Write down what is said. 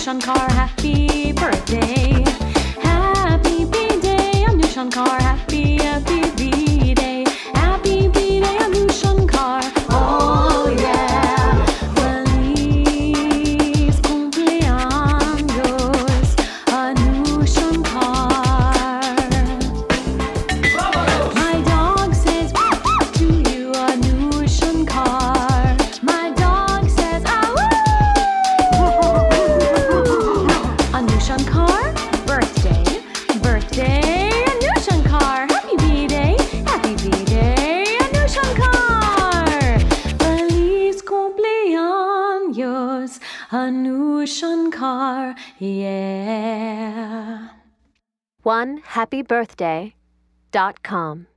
Shankar, happy birthday. Happy B-Day, Anu Shankar, happy B-Day. Happy B-Day, Anu Shankar, oh yeah. Feliz cumpleaños, Anu Shankar. My dog says to you, Anu Shankar. My dog says, Anu Shankar, birthday, birthday, Anu Shankar, happy B-Day, Anu Shankar. Feliz cumpleaños, Anu Shankar, yeah. OneHappyBirthday.com